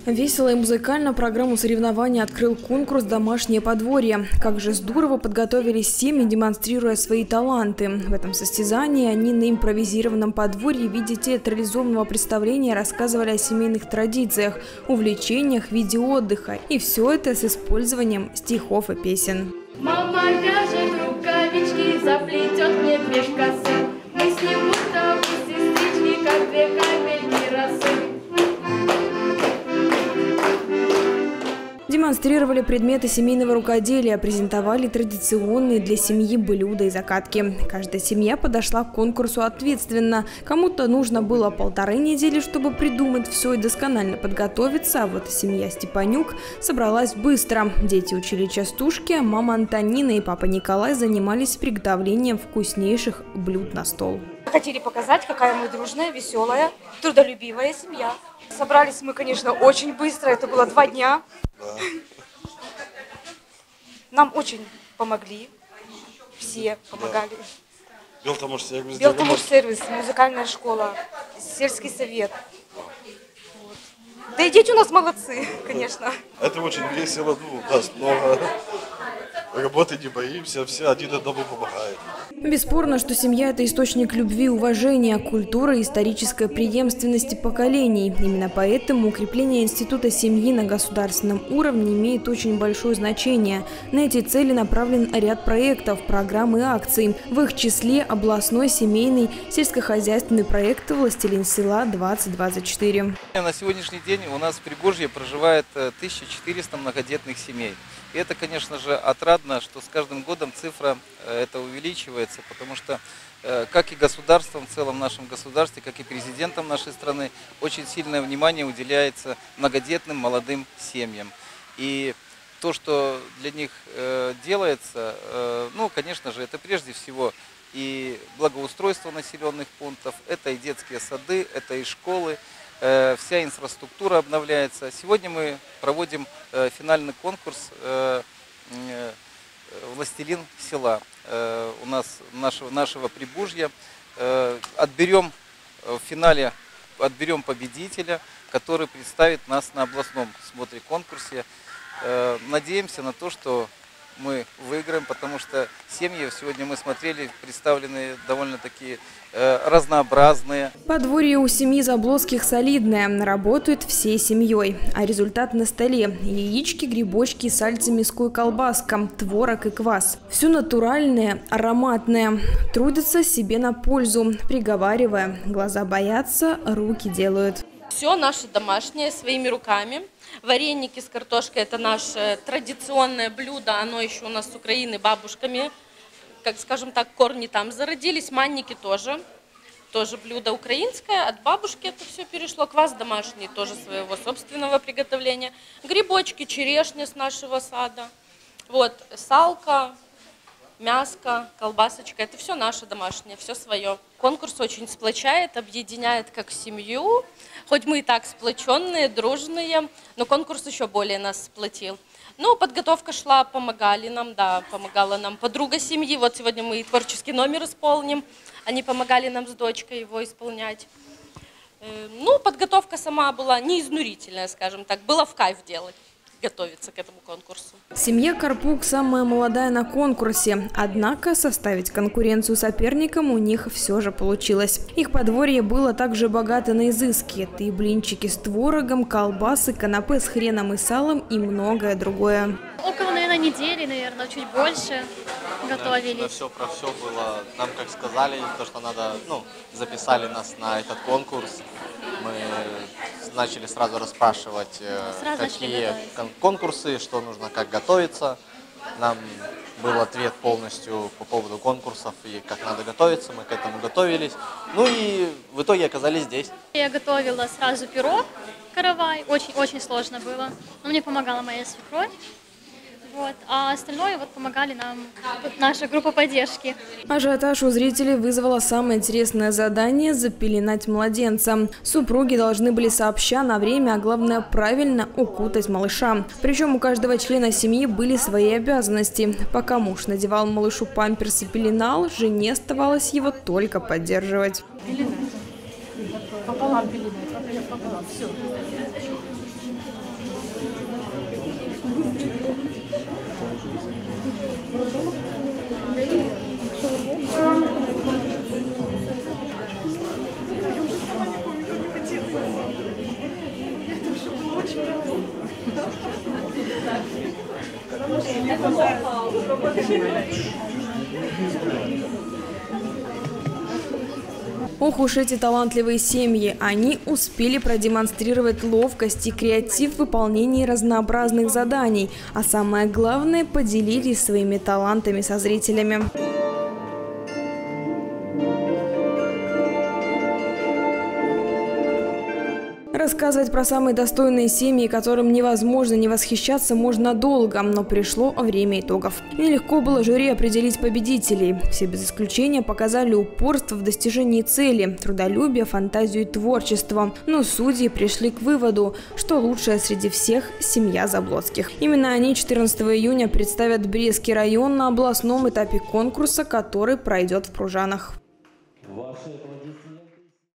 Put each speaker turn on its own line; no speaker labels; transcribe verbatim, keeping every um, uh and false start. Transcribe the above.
Весело и музыкально программу соревнований открыл конкурс «Домашнее подворье». Как же здорово подготовились семьи, демонстрируя свои таланты. В этом состязании они на импровизированном подворье в виде театрализованного представления рассказывали о семейных традициях, увлечениях, виде отдыха. И все это с использованием стихов и песен.
Мама вяжет рукавички, заплетет мне две косы. Мы с ним будто бы сестрички, как две капельки росы.
Демонстрировали предметы семейного рукоделия, презентовали традиционные для семьи блюда и закатки. Каждая семья подошла к конкурсу ответственно. Кому-то нужно было полторы недели, чтобы придумать все и досконально подготовиться, а вот семья Степанюк собралась быстро. Дети учили частушки, а мама Антонина и папа Николай занимались приготовлением вкуснейших блюд на стол.
Хотели показать, какая мы дружная, веселая, трудолюбивая семья. Собрались мы, конечно, очень быстро, это было два дня. Да. Нам очень помогли, все помогали.
Да. Белтамаш-сервис,
Белтамаш-сервис, музыкальная школа, сельский совет. Вот. Да и дети у нас молодцы, конечно.
Это очень весело, ну, даст много работы, не боимся, все один одному помогают.
Бесспорно, что семья – это источник любви, уважения, культуры и исторической преемственности поколений. Именно поэтому укрепление института семьи на государственном уровне имеет очень большое значение. На эти цели направлен ряд проектов, программ и акций. В их числе областной семейный сельскохозяйственный проект «Властелин села-двадцать двадцать четыре».
На сегодняшний день у нас в Пригожье проживает тысяча четыреста многодетных семей. И это, конечно же, отрадно, что с каждым годом цифра это увеличивается, потому что как и государством, в целом нашем государстве, как и президентом нашей страны, очень сильное внимание уделяется многодетным молодым семьям. И то, что для них делается, ну, конечно же, это прежде всего и благоустройство населенных пунктов, это и детские сады, это и школы. Вся инфраструктура обновляется. Сегодня мы проводим финальный конкурс «Властелин села» у нас нашего, нашего Прибужья. Отберем в финале отберем победителя, который представит нас на областном смотре конкурсе. Надеемся на то, что мы выиграем, потому что семьи, сегодня мы смотрели, представлены довольно-таки э, разнообразные.
Подворье у семьи Заблоцких солидное, работают всей семьей. А результат на столе – яички, грибочки, сальце, мяско и колбаска, творог и квас. Все натуральное, ароматное. Трудятся себе на пользу, приговаривая. Глаза боятся, руки делают.
Все наше домашнее, своими руками. Вареники с картошкой – это наше традиционное блюдо, оно еще у нас с Украины бабушками, как скажем так, корни там зародились. Манники тоже, тоже блюдо украинское, от бабушки это все перешло. Квас домашний, тоже своего собственного приготовления. Грибочки, черешня с нашего сада, вот, салка, мяско, колбасочка – это все наше домашнее, все свое. Конкурс очень сплочает, объединяет как семью. Хоть мы и так сплоченные, дружные, но конкурс еще более нас сплотил. Ну, подготовка шла, помогали нам, да, помогала нам подруга семьи. Вот сегодня мы и творческий номер исполним. Они помогали нам с дочкой его исполнять. Ну, подготовка сама была не изнурительная, скажем так, было в кайф делать. Готовиться к этому конкурсу.
Семья Карпук самая молодая на конкурсе, однако составить конкуренцию соперникам у них все же получилось. Их подворье было также богато на изыски. Это и блинчики с творогом, колбасы, канапе с хреном и салом и многое другое.
Около, наверное, недели, наверное, чуть больше готовились.
На все про все было. Нам как сказали, то, что надо, ну, записали нас на этот конкурс. Мы начали сразу расспрашивать, сразу какие конкурсы, что нужно, как готовиться. Нам был ответ полностью по поводу конкурсов и как надо готовиться. Мы к этому готовились. Ну и в итоге оказались здесь.
Я готовила сразу пирог, каравай. Очень-очень сложно было. Но мне помогала моя свекровь. Вот. А остальное вот помогали нам наша группа поддержки.
Ажиотаж у зрителей вызвало самое интересное задание – запеленать младенца. Супруги должны были сообща на время, а главное правильно укутать малыша. Причем у каждого члена семьи были свои обязанности. Пока муж надевал малышу памперс и пеленал, жене оставалось его только поддерживать.
Пеленать. Пополам пеленать. Пополам. Все.
Ох уж эти талантливые семьи. Они успели продемонстрировать ловкость и креатив в выполнении разнообразных заданий. А самое главное, поделились своими талантами со зрителями. Рассказывать про самые достойные семьи, которым невозможно не восхищаться, можно долго, но пришло время итогов. Нелегко было жюри определить победителей. Все без исключения показали упорство в достижении цели, трудолюбие, фантазию и творчество. Но судьи пришли к выводу, что лучшая среди всех – семья Заблоцких. Именно они четырнадцатого июня представят Брестский район на областном этапе конкурса, который пройдет в Пружанах.
Ваши аплодисменты.